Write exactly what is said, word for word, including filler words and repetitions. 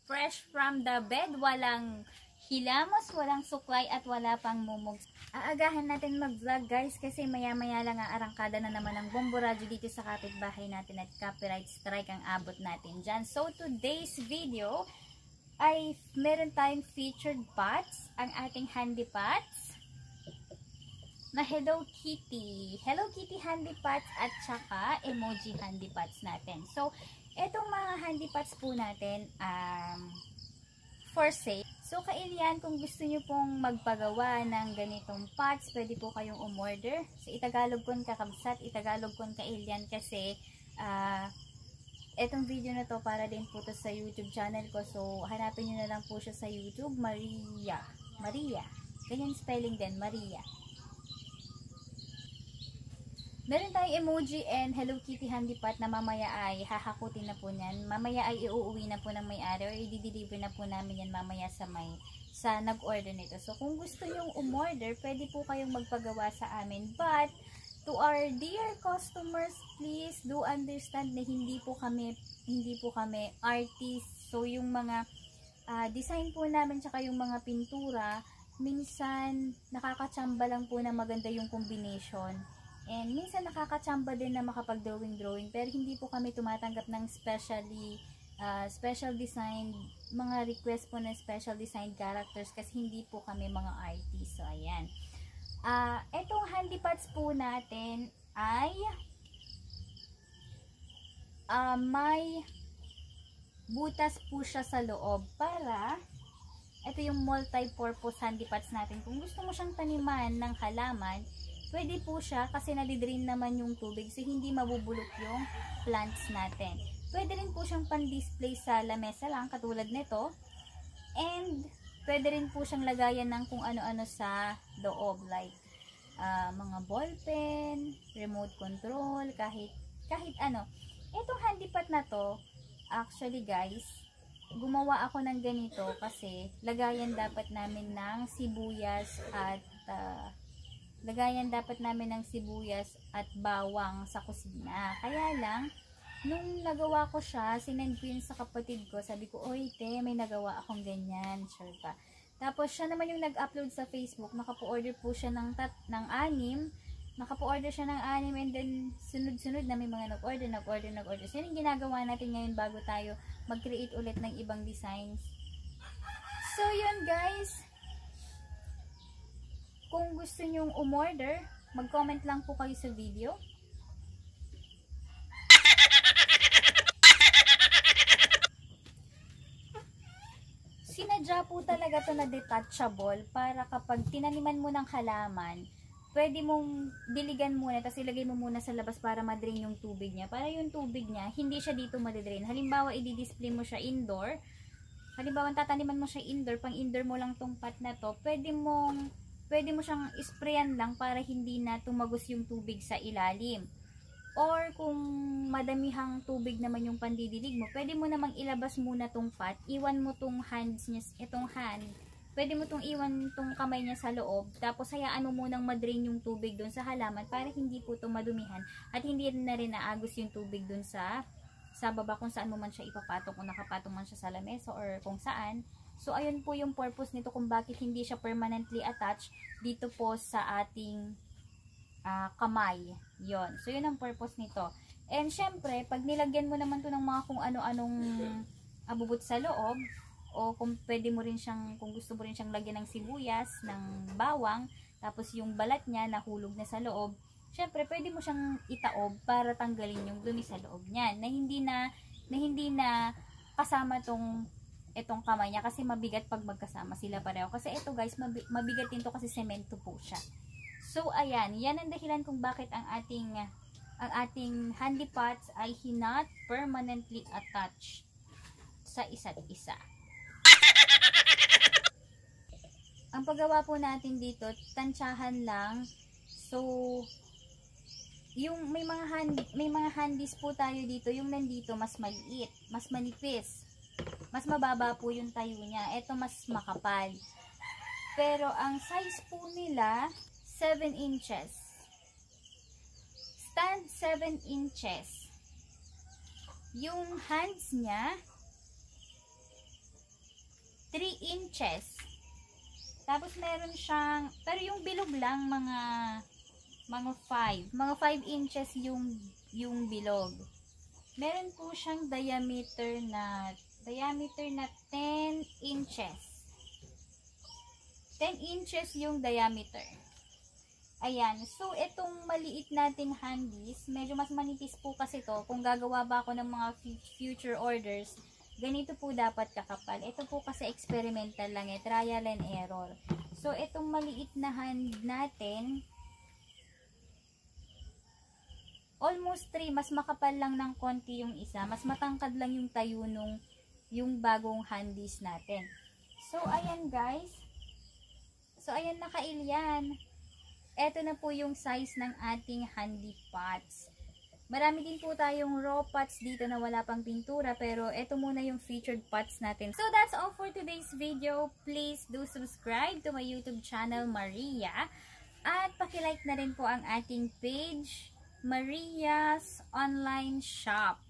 fresh from the bed, walang hilamos, walang suklay at wala pang mumug. Aagahan natin mag-vlog guys kasi maya maya lang ang arangkada na naman ng bomboradyo dito sa kapitbahay natin at copyright strike ang abot natin dyan. So today's video ay meron tayong featured pots, ang ating handy pots na Hello Kitty. Hello Kitty handy pots at saka emoji handy pots natin. So etong mga handy pots po natin um, for sale. So, kailian, kung gusto nyo pong magpagawa ng ganitong pots, pwede po kayong umorder. So, itagalog kon kakabsat, itagalog kon kailian kasi uh, etong video na to para din po to sa YouTube channel ko. So, hanapin nyo na lang po siya sa YouTube, Maria. Maria. Ganyan spelling din, Maria. Meron tayong emoji and Hello Kitty handy pot na mamaya ay hahakutin na po niyan. Mamaya ay iuuwi na po ng may-ari or i-deliver na po namin yan mamaya sa may sa nag-order nito. So kung gusto yung umorder, pwede po kayong magpagawa sa amin. But to our dear customers, please do understand na hindi po kami hindi po kami artist. So yung mga uh, design po namin tsaka yung mga pintura, minsan nakakatsamba lang po na maganda yung combination. And minsan nakakatsamba din na makapag-drawing-drawing pero hindi po kami tumatanggap ng specially uh, special design, mga request po na special design characters kasi hindi po kami mga artists. So ayan. Uh, etong handy pots po natin ay uh, may butas po siya sa loob para ito yung multi-purpose handy pots natin. Kung gusto mo siyang taniman ng halaman, pwede po siya kasi nadidrain naman yung tubig so hindi mabubulok yung plants natin. Pwede rin po siyang pan-display sa lamesa lang katulad nito. And pwede rin po siyang lagayan ng kung ano-ano sa loob like uh, mga ballpen, remote control, kahit kahit ano. Itong handy pot na to, actually guys, gumawa ako ng ganito kasi lagayan dapat namin ng sibuyas at uh, lagayan dapat namin ng sibuyas at bawang sa kusina. Kaya lang, nung nagawa ko siya, sinend ko yun sa kapatid ko. Sabi ko, oy te, may nagawa akong ganyan. Sure pa. Tapos siya naman yung nag-upload sa Facebook. Nakapo-order po siya ng, tat, ng anim. Nakapo-order siya ng anim and then sunod-sunod na may mga nag-order, nag-order, nag-order. So yun yung ginagawa natin ngayon bago tayo mag-create ulit ng ibang designs. So yun guys. Kung gusto nyong umorder, mag-comment lang po kayo sa video. Sinadya po talaga to na detachable para kapag tinaniman mo ng halaman, pwede mong diligan muna, tapos ilagay mo muna sa labas para madrain yung tubig niya. Para yung tubig niya, hindi siya dito madidrain. Halimbawa, i-display mo siya indoor. Halimbawa, tataniman mo siya indoor, pang indoor mo lang tong pot na to, pwede mong pwede mo siyang sprayan lang para hindi na tumagos yung tubig sa ilalim. Or kung madamihang tubig naman yung pandidilig mo, pwede mo namang ilabas muna tong pot, iwan mo tong hands niya, itong hand, pwede mo tong iwan tong kamay niya sa loob, tapos hayaan mo munang madrain yung tubig dun sa halaman para hindi po ito madumihan at hindi na rin naagos yung tubig dun sa sa baba kung saan mo man siya ipapatong, kung nakapatong man siya sa lamesa or kung saan. So, ayun po yung purpose nito kung bakit hindi siya permanently attached dito po sa ating uh, kamay. Yon. So, yun ang purpose nito. And, syempre, pag nilagyan mo naman to ng mga kung ano-anong abubot sa loob, o kung pwede mo rin siyang, kung gusto mo rin siyang lagyan ng sibuyas, ng bawang, tapos yung balat niya nahulog na sa loob, syempre, pwede mo siyang itaob para tanggalin yung dumi sa loob niya, na hindi na, na hindi na kasama tong itong kamay niya kasi mabigat pag magkasama sila pareho. Kasi ito guys, mabigat din to kasi semento po siya. So ayan, yan ang dahilan kung bakit ang ating ang ating handy pots ay not permanently attached sa isa't isa. Ang paggawa po natin dito, tansyahan lang. So yung may mga hand, may mga handies po tayo dito, yung nandito mas maliit, mas manipis. Mas mababa po yung tayo niya. Ito mas makapal. Pero ang size po nila, seven inches. Stand seven inches. Yung hands niya, inches. Tapos meron siyang, pero yung bilog lang mga mga five. Mga five inches yung yung bilog. Meron po siyang diameter na diameter na ten inches. ten inches yung diameter. Ayan. So, itong maliit nating handies, medyo mas manipis po kasi to. Kung gagawa ba ako ng mga future orders, ganito po dapat kakapal. Ito po kasi experimental lang eh. Trial and error. So, itong maliit na hand natin, almost three. Mas makapal lang ng konti yung isa. Mas matangkad lang yung tayo nung yung bagong handies natin. So, ayan guys. So, ayan nakailyan. Ito na po yung size ng ating handy pots. Marami din po tayong raw pots dito na wala pang pintura, pero ito muna yung featured pots natin. So that's all for today's video. Please do subscribe to my YouTube channel, Maria. At pakilike na rin po ang ating page, Maria's Online Shop.